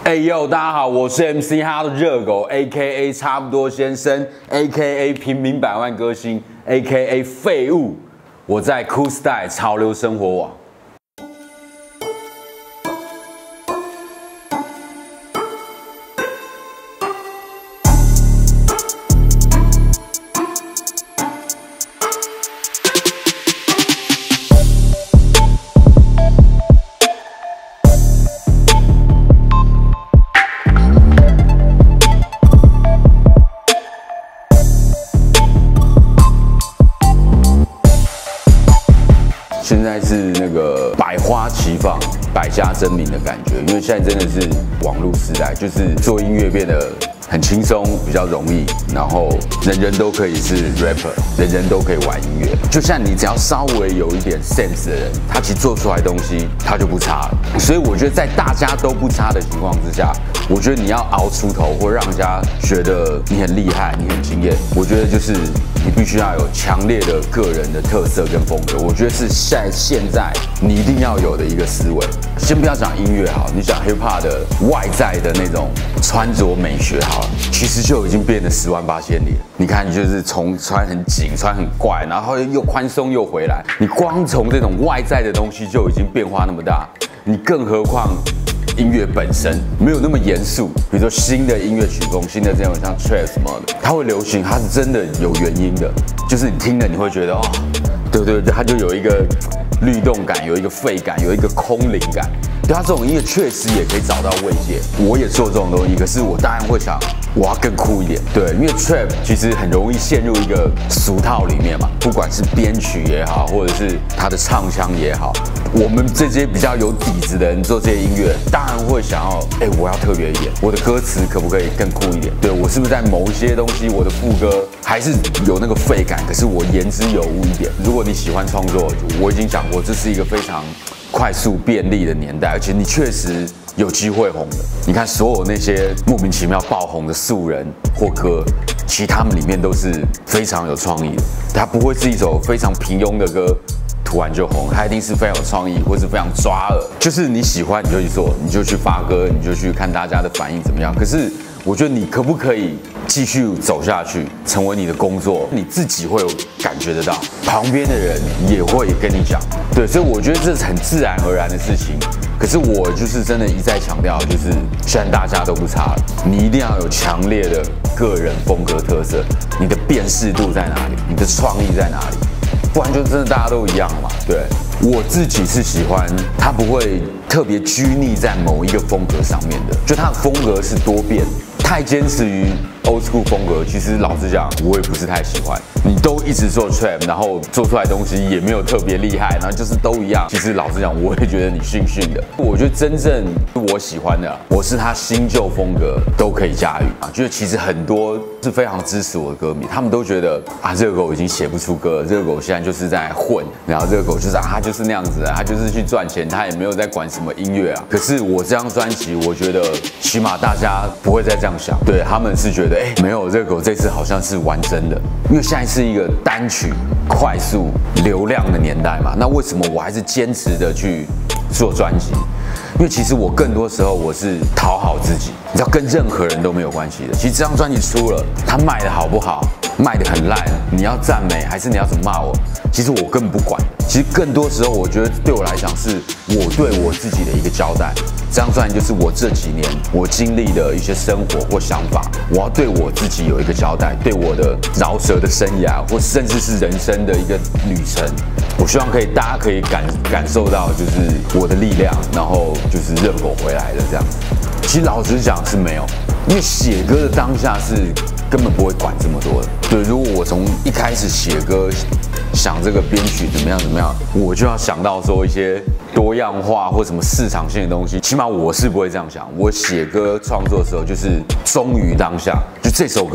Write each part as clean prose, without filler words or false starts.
哎呦，大家好，我是 MC 哈的热狗 ，A.K.A 差不多先生 ，A.K.A 平民百万歌星 ，A.K.A 废物。我在 Cool Style 潮流生活网。现在是那个百花齐放、百家争鸣的感觉，因为现在真的是网络时代，就是做音乐变得很轻松，比较容易，然后人人都可以是 rapper， 人人都可以玩音乐。就像你只要稍微有一点 sense 的人，他其实做出来的东西他就不差了。所以我觉得在大家都不差的情况之下，我觉得你要熬出头，或让人家觉得你很厉害、你很惊艳，我觉得就是你必须要有强烈的个人的特色跟风格。我觉得是现在你一定要有的一个思维。先不要讲音乐好，你讲 hip hop 的外在的那种穿着美学好了，其实就已经变得10万8千里了。你看，就是从穿很紧、穿很怪，然后又宽松又回来，你光从这种外在的东西就已经变化那么大，你更何况音乐本身没有那么严肃。比如说新的音乐曲风、新的这种像 trap 什么的，它会流行，它是真的有原因的，就是你听了你会觉得哦，对，它就有一个律动感，有一个废感，有一个空灵感。对，它这种音乐确实也可以找到慰藉。我也做这种东西，可是我当然会想，我要更酷一点。对，因为 trap 其实很容易陷入一个俗套里面嘛，不管是编曲也好，或者是它的唱腔也好，我们这些比较有底子的人做这些音乐，当然会想要，我要特别一点，我的歌词可不可以更酷一点？对，我是不是在某一些东西，我的副歌还是有那个废感，可是我言之有物一点。如果你喜欢创作，我已经讲过，这是一个非常快速便利的年代，而且你确实有机会红的。你看，所有那些莫名其妙爆红的素人或歌，其实他们里面都是非常有创意的。它不会是一首非常平庸的歌突然就红，它一定是非常有创意，或是非常抓耳。就是你喜欢你就去做，你就去发歌，你就去看大家的反应怎么样。可是我觉得你可不可以继续走下去，成为你的工作，你自己会有感觉得到，旁边的人也会跟你讲。对，所以我觉得这是很自然而然的事情。可是我就是真的一再强调，就是现在大家都不差了，你一定要有强烈的个人风格特色，你的辨识度在哪里，你的创意在哪里，不然就真的大家都一样嘛。对，我自己是喜欢他不会特别拘泥在某一个风格上面的，就他的风格是多变。太坚持于 old school 风格，其实老实讲，我也不是太喜欢。你都一直做 trap， 然后做出来的东西也没有特别厉害，然后就是都一样。其实老实讲，我也觉得你逊的。我觉得真正我喜欢的，我是他新旧风格都可以驾驭啊。就是其实很多是非常支持我的歌迷，他们都觉得啊，热狗已经写不出歌了，热狗现在就是在混，然后热狗就是他就是那样子啊，他就是去赚钱，他也没有在管什么音乐啊。可是我这张专辑，我觉得起码大家不会再这样想，对他们是觉得没有热狗这次好像是玩真的，因为现在是一个单曲快速流量的年代嘛。那为什么我还是坚持的去做专辑？因为其实我更多时候我是讨好自己，你知道，跟任何人都没有关系的。其实这张专辑出了，它卖的好不好，卖的很烂，你要赞美还是你要怎么骂我，其实我根本不管。其实更多时候，我觉得对我来讲是我对我自己的一个交代。这张专辑就是我这几年我经历的一些生活或想法，我要对我自己有一个交代，对我的饶舌的生涯，或甚至是人生的一个旅程。我希望大家可以感受到，就是我的力量，然后就是热狗回来了这样子。其实老实讲是没有，因为写歌的当下是根本不会管这么多的。对，如果我从一开始写歌，想这个编曲怎么样，我就要想到说一些多样化或什么市场性的东西。起码我是不会这样想。我写歌创作的时候，就是忠于当下，就这首歌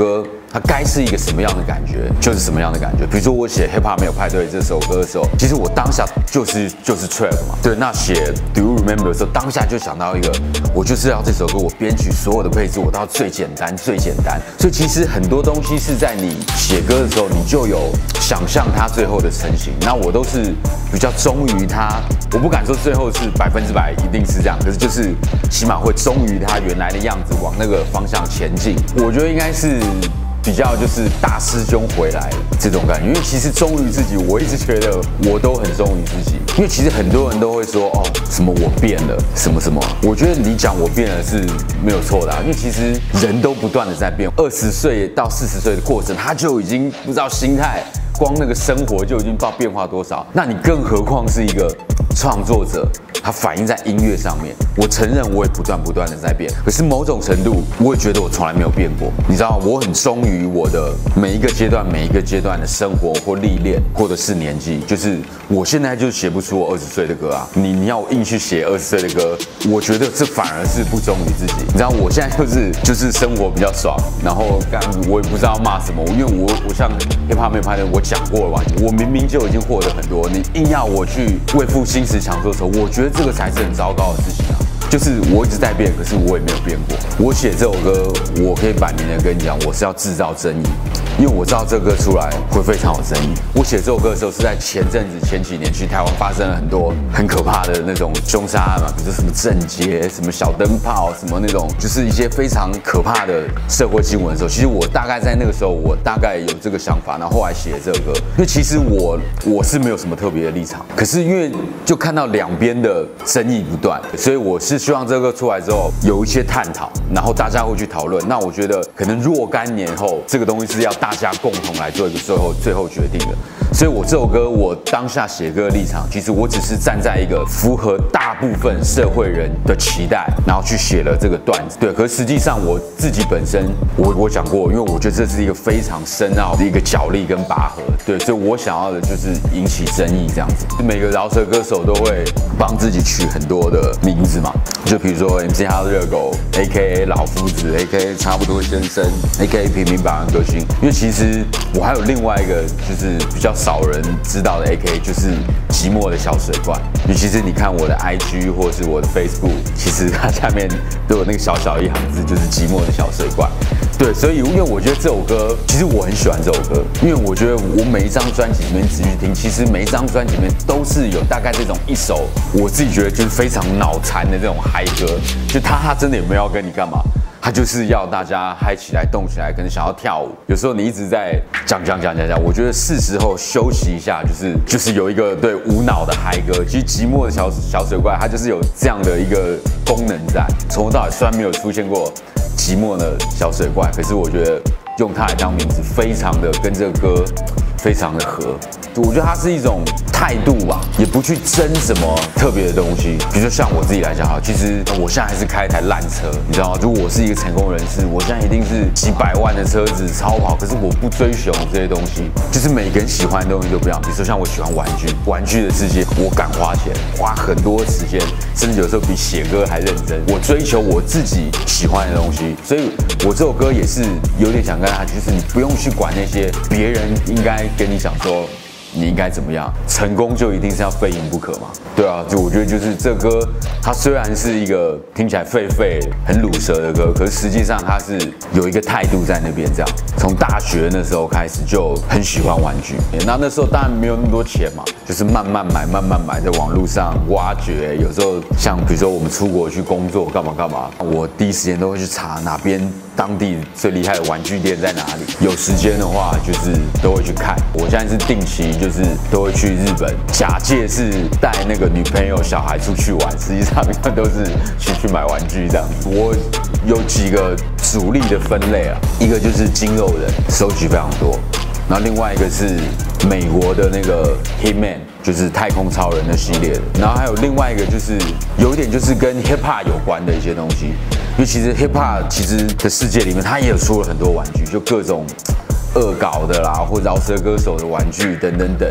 它该是一个什么样的感觉，就是什么样的感觉。比如说我写 Hip Hop 没有派对这首歌的时候，其实我当下就是 trap 嘛。对，那写 Do You Remember 的时候，当下就想到一个，我就是要这首歌，我编曲所有的配置我都要最简单。所以其实很多东西是在你写歌的时候，你就有想象它最后的成型。那我都是比较忠于它，我不敢说最后是100%一定是这样，可是就是起码会忠于它原来的样子，往那个方向前进。我觉得应该是比较就是大师兄回来了这种感觉，因为其实忠于自己，我一直觉得我都很忠于自己。因为其实很多人都会说哦什么我变了什么，我觉得你讲我变了是没有错的因为其实人都不断的在变，20岁到40岁的过程，他就已经不知道心态。光那个生活就已经不知道变化多少，那你更何况是一个创作者，它反映在音乐上面。我承认我也不断的在变，可是某种程度，我也觉得我从来没有变过。你知道，我很忠于我的每一个阶段的生活或历练，或者是年纪。就是我现在就写不出我20岁的歌啊，你要我硬去写20岁的歌，我觉得这反而是不忠于自己。你知道，我现在就是生活比较爽，然后我也不知道骂什么，因为我像 Hip Hop 没有拍的，我讲过了嘛，我明明就已经获得很多，你硬要我去为赋新词强说愁，我觉得这个才是很糟糕的事情啊。就是我一直在变，可是我也没有变过。我写这首歌，我可以摆明的跟你讲，我是要制造争议，因为我知道这歌出来会非常有争议。我写这首歌的时候是在前几年去台湾发生了很多很可怕的那种凶杀案嘛，比如说什么郑捷、什么小灯泡、什么那种，就是一些非常可怕的社会新闻的时候，其实我大概在那个时候，我大概有这个想法，然后后来写这首歌。因为其实我是没有什么特别的立场，可是因为就看到两边的争议不断，所以我是希望这个出来之后有一些探讨，然后大家会去讨论。那我觉得可能若干年后，这个东西是要大家共同来做一个最后决定的。所以我这首歌，我当下写歌的立场，其实我只是站在一个符合大部分社会人的期待，然后去写了这个段子。对，可是实际上我自己本身，我讲过，因为我觉得这是一个非常深奥的一个角力跟拔河。对，所以我想要的就是引起争议这样子。每个饶舌歌手都会帮自己取很多的名字嘛，就比如说 MC 哈热狗 ，AKA 老夫子 ，AKA 差不多先生 ，AKA 平民百万歌星。因为其实我还有另外一个就是比较少人知道的 AKA 就是寂寞的小水怪。尤其是你看我的 IG 或是我的 Facebook， 其实它下面都有那个小一行字，就是寂寞的小水怪。对，所以因为我觉得这首歌，其实我很喜欢这首歌，因为我觉得我每一张专辑里面仔细听，其实每一张专辑里面都是有大概这种一首，我自己觉得就是非常脑残的这种嗨歌，就他真的也没有要跟你干嘛。他就是要大家嗨起来、动起来，可能想要跳舞。有时候你一直在讲，我觉得是时候休息一下，就是有一个对无脑的嗨歌。其实寂寞的小水怪，它就是有这样的一个功能在。从头到尾虽然没有出现过寂寞的小水怪，可是我觉得用它来当名字，非常的跟这个歌非常的合。我觉得它是一种态度吧，也不去争什么特别的东西。比如说像我自己来讲哈，其实我现在还是开一台烂车，你知道吗？如果我是一个成功人士，我现在一定是几百万的车子超跑，可是我不追求这些东西，就是每个人喜欢的东西都不一样。比如说像我喜欢玩具，玩具的世界我敢花钱，花很多时间，甚至有时候比写歌还认真。我追求我自己喜欢的东西，所以我这首歌也是有点想跟他，就是你不用去管那些别人应该跟你讲说。你应该怎么样？成功就一定是要非赢不可嘛？对啊，就我觉得就是这歌，它虽然是一个听起来废很鲁蛇的歌，可是实际上它是有一个态度在那边。这样，从大学那时候开始就很喜欢玩具，那时候当然没有那么多钱嘛，就是慢慢买，在网络上挖掘。有时候像比如说我们出国去工作干嘛，我第一时间都会去查哪边当地最厉害的玩具店在哪里。有时间的话，就是都会去看。我现在是定期。就是都会去日本，假借是带那个女朋友、小孩出去玩，实际上都是去买玩具这样子。我有几个主力的分类啊，一个就是筋肉人，收集非常多，然后另外一个是美国的那个 Hitman， 就是太空超人的系列的，然后还有另外一个就是有一点就是跟 Hip Hop 有关的一些东西，因为其实 Hip Hop 其实的世界里面，它也有出了很多玩具，就各种。恶搞的啦，或饶舌歌手的玩具等。对，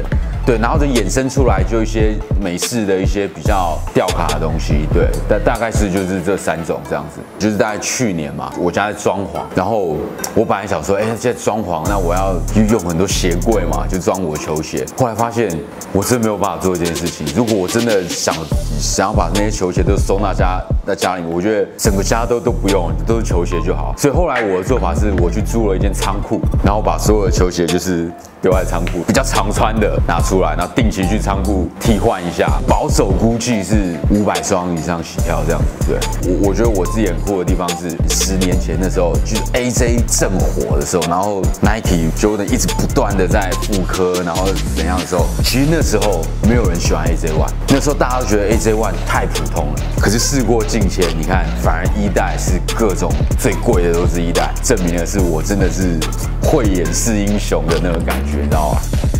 对，然后就衍生出来就一些美式的一些比较吊卡的东西，对，大概是就是这3种这样子，就是大概去年嘛，我家在装潢，然后我本来想说，现在装潢，那我要用很多鞋柜嘛，就装我球鞋，后来发现我真的没有办法做这件事情，如果我真的想要把那些球鞋都收纳在家里面，我觉得整个家都不用，都是球鞋就好，所以后来我的做法是，我去租了一间仓库，然后把所有的球鞋就是丢在仓库，比较常穿的拿出来，然后定期去仓库替换一下，保守估计是500双以上起跳这样子。对，我觉得我自己很酷的地方是，10年前的时候，就是 AJ 正火的时候，然后 Nike Jordan 一直不断的在复刻，然后怎样的时候，其实那时候没有人喜欢 AJ One， 那时候大家都觉得 AJ One 太普通了。可是事过境迁，你看，反而1代是各种最贵的都是1代，证明的是我真的是慧眼识英雄的那个感觉，你知道吗？